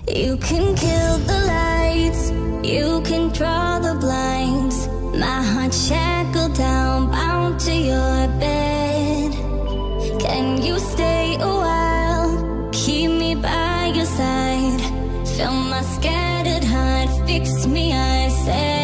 You can kill the lights, you can draw the blinds. My heart shackled down, bound to your bed. Can you stay a while, keep me by your side? Fill my scattered heart, fix me, I said.